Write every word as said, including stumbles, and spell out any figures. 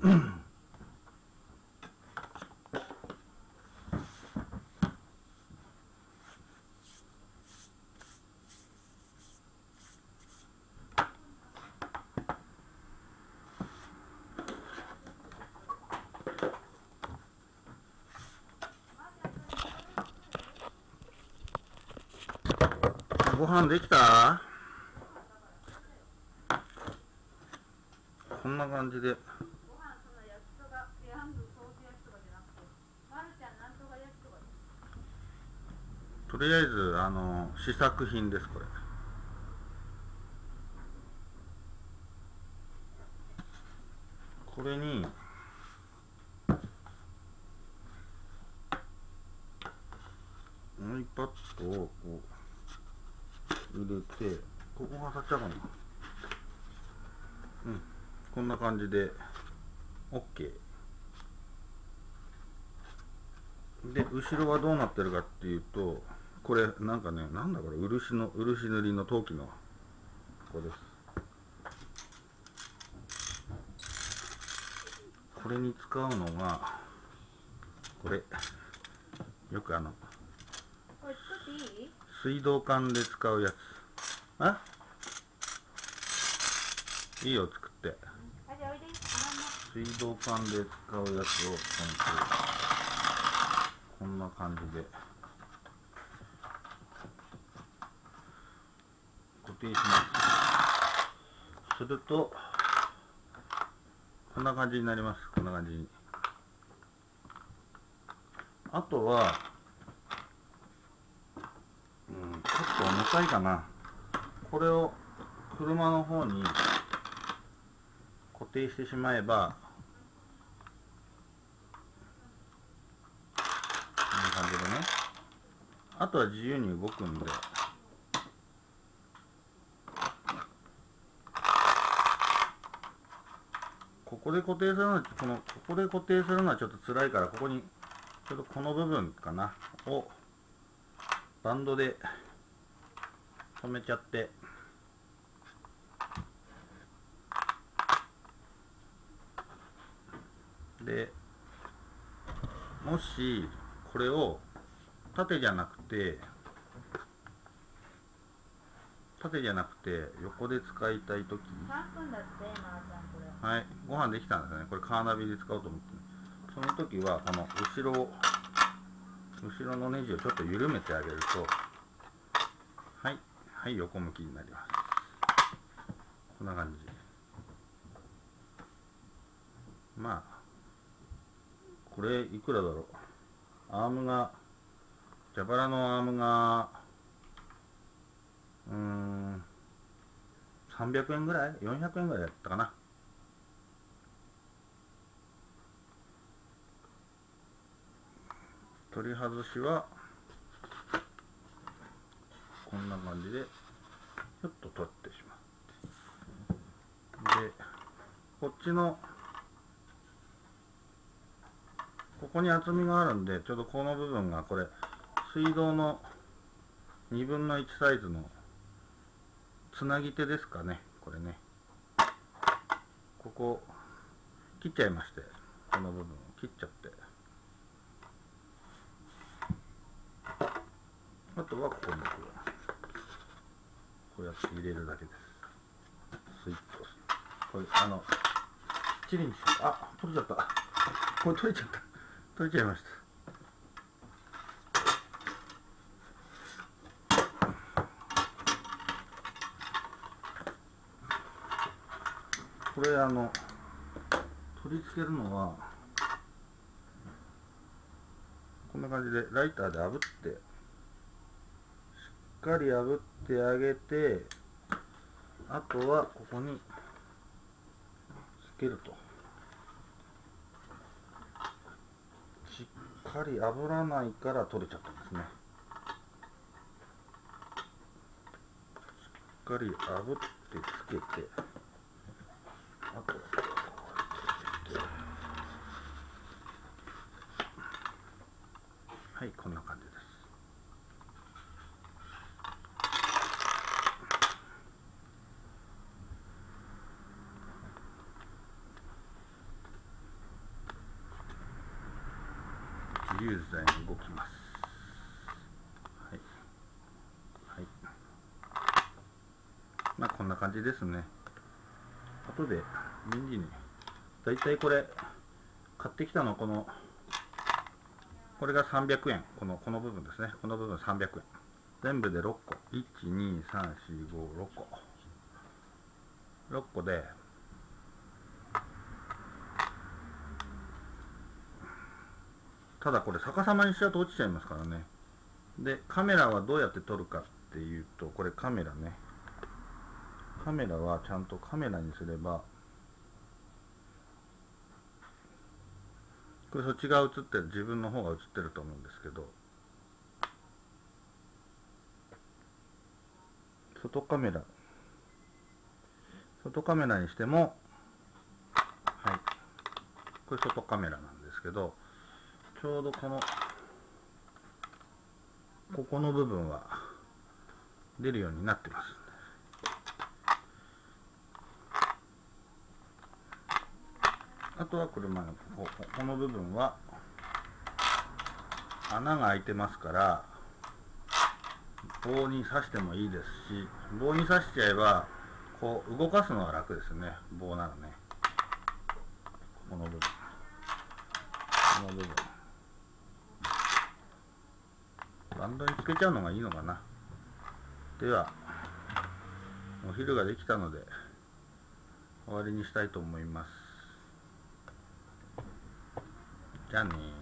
ご飯できた？こんな感じで。とりあえず、あの、試作品です、これ。これに、iPad をこう、入れて、ここが当たっちゃうかな。うん。こんな感じで、OK。で、後ろはどうなってるかっていうと、これ、なんかね、なんだこれ、漆の、漆塗りの陶器の、ここです。これに使うのが、これ、よくあの、 これ作っていい？ 水道管で使うやつ。あ？いいよ、作って。うん、 あ、じゃあおいで。 水道管で使うやつを、こんな感じで固定します。すると、こんな感じになります。こんな感じに。あとは、うん、ちょっと重たいかな。これを車の方に固定してしまえば、こんな感じでね。あとは自由に動くんで、ここで固定するのは、この、ここで固定するのはちょっと辛いから、ここに、ちょっとこの部分かな、を、バンドで止めちゃって、で、もし、これを、縦じゃなくて、縦じゃなくて、横で使いたいとき。 さんぷんだって、まーちゃん、これ。 はい。ご飯できたんですね。これカーナビで使おうと思って。その時は、この後ろを、後ろのネジをちょっと緩めてあげると、はい。はい、横向きになります。こんな感じ。まあ、これいくらだろう。アームが、蛇腹のアームが、うーん、さんびゃくえんぐらい ?よんひゃくえんぐらいだったかな。取り外しは、こんな感じで、ちょっと取ってしまって。で、こっちの、ここに厚みがあるんで、ちょうどこの部分がこれ、水道のにぶんのいちサイズのつなぎ手ですかね、これね。ここ、切っちゃいまして、この部分を切っちゃって。あとはここにこう、こうやって入れるだけです。スイッチを押す。これ、あの、チリにしよう。あ、取れちゃった。これ取れちゃった。取れちゃいました。これあの取り付けるのはこんな感じでライターで炙って、しっかり炙ってあげて、あとはここにつけると。しっかり炙らないから取れちゃったんですね。しっかり炙ってつけて、あとはこうやって、はい、こんな感じです。 流剤に動きます。はい。はい。まあこんな感じですね。後で便利に。だいたいこれ、買ってきたのこの、これがさんびゃくえん。この、この部分ですね。この部分さんびゃくえん。全部でろっこ。いち、に、さん、よん、ご、ろっこ。ろっこで、ただこれ逆さまにしちゃうと落ちちゃいますからね。で、カメラはどうやって撮るかっていうと、これカメラね。カメラはちゃんとカメラにすれば、これそっちが映ってる、自分の方が映ってると思うんですけど、外カメラ、外カメラにしても、はい、これ外カメラなんですけど、ちょうどこの、ここの部分は出るようになってます。あとは車のここ、この部分は穴が開いてますから、棒に刺してもいいですし、棒に刺しちゃえばこう動かすのが楽ですね。棒ならね、この部分、この部分バンドにつけちゃうのがいいのかな。ではお昼ができたので終わりにしたいと思います。じゃあねー。